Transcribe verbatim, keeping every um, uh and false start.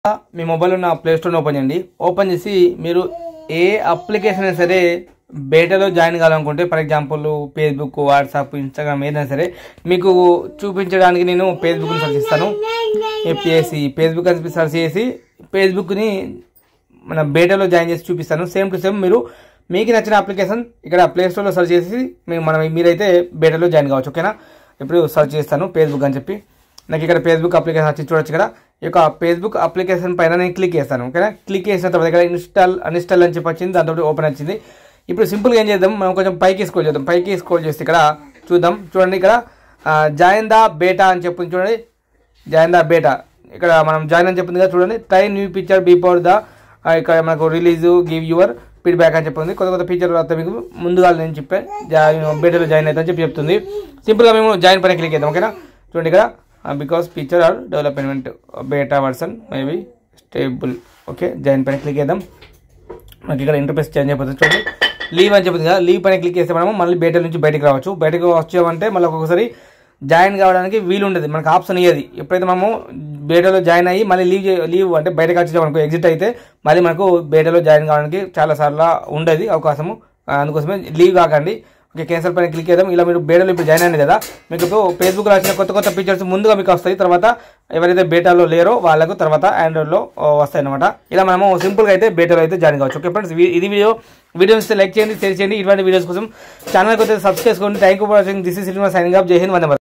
మీ mobile ఉన్న play స్టోర్ని open చేయండి. ఓపెన్ చేసి మీరు ఏ అప్లికేషన్ అయినా సరే బేటాలో జాయిన్ కావాలనుకుంటే, for example Facebook, WhatsApp, Instagram ఏదైనా సరే మీకు చూపించడానికి నేను ఫేస్బుక్ని సెర్చ్ చేస్తాను. ఎఫ్పిఎస్సి ఫేస్బుక్ అని సెర్చ్ చేసి ఫేస్బుక్ని మన బేటాలో జాయిన్ చేసి చూపిస్తాను. సేమ్ టు సేమ్ మీరు మీకు నచ్చిన అప్లికేషన్ ఇక్కడ ప్లే స్టోర్లో సెర్చ్ చేసి మేము మనం మీరైతే బేటాలో జాయిన్ కావచ్చు. ఓకేనా? ఇప్పుడు సెర్చ్ చేస్తాను ఫేస్బుక్ అని చెప్పి. నాకు ఇక్కడ ఫేస్బుక్ అప్లికేషన్ వచ్చి చూడొచ్చు. ఇక్కడ ఈ యొక్క ఫేస్బుక్ అప్లికేషన్ పైన నేను క్లిక్ చేస్తాను. ఓకేనా? క్లిక్ చేసిన తర్వాత ఇక్కడ ఇన్స్టాల్ అన్ఇన్స్టాల్ అని చెప్పి వచ్చింది. దాంతో ఓపెన్ వచ్చింది. ఇప్పుడు సింపుల్గా ఏం చేద్దాం, మనం కొంచెం పైకి స్క్రోల్ చేద్దాం. పైకి స్క్రోల్ చేస్తే ఇక్కడ చూద్దాం. చూడండి, ఇక్కడ జాయిన్ ద బేటా అని చెప్పింది. చూడండి, జాయిన్ ద బేటా. ఇక్కడ మనం జాయిన్ అని చెప్పింది కదా, చూడండి. Try new feature before the ఇక్కడ మనకు రిలీజ్ గివ్ యువర్ ఫీడ్బ్యాక్ అని చెప్తుంది. కొత్త కొత్త ఫీచర్ వస్తే మీకు ముందుగా నేను చెప్పే బేటాలో జాయిన్ అవుతా అని చెప్పి చెప్తుంది. సింపుల్గా మేము జాయిన్ పైన క్లిక్ చేద్దాం. ఓకేనా? చూడండి, ఇక్కడ because feature are development beta version maybe stable. Okay, join పైన క్లిక్ చేద్దాం. మనకి ఇక్కడ ఇంటర్ఫేస్ చేంజ్ అయిపోతుంది. చూడండి, లీవ్ అని చెప్తుంది కదా, లీవ్ పైన క్లిక్ చేస్తే మనము మళ్ళీ బేటా నుంచి బయటకు రావచ్చు. బయటకు వచ్చామంటే మళ్ళీ ఒక్కొక్కసారి జాయిన్ కావడానికి వీలు ఉండదు, మనకు ఆప్షన్ ఇయ్యది. ఎప్పుడైతే మనము బేటాలో జాయిన్ అయ్యి మళ్ళీ లీవ్ లీవ్ అంటే బయటకు వచ్చేసామనుకో, ఎగ్జిట్ అయితే మళ్ళీ మనకు బేటాలో జాయిన్ కావడానికి చాలా సార్లు ఉండదు అవకాశము. అందుకోసమే లీవ్ కాకండి. ఓకే, క్యాన్సల్ పైన క్లిక్ చేద్దాం. ఇలా మీరు బేటాలో ఇప్పుడు జాయిన్ అయింది కదా, మీకు ఇప్పుడు ఫేస్బుక్లో వచ్చిన కొత్త కొత్త ఫీచర్స్ ముందుగా మీకు వస్తాయి. తర్వాత ఎవరైతే బేటాలో లేరో వాళ్ళకు తర్వాత ఆండ్రాయిడ్లో వస్తాయి అనమాట. ఇలా మనము సింపుల్గా అయితే బేటాలో అయితే జాయిన్ కావచ్చు. ఓకే ఫ్రెండ్స్, ఇది వీడియో వీడియో ఇస్తే లైక్ చేయండి, షేర్ చేయండి. ఇటువంటి వీడియోస్ కోసం ఛానల్కి అయితే సబ్స్క్రైబ్ చేసుకోండి. Thank you for watching. This is signing up. జై హింద్, వందే మాతరం.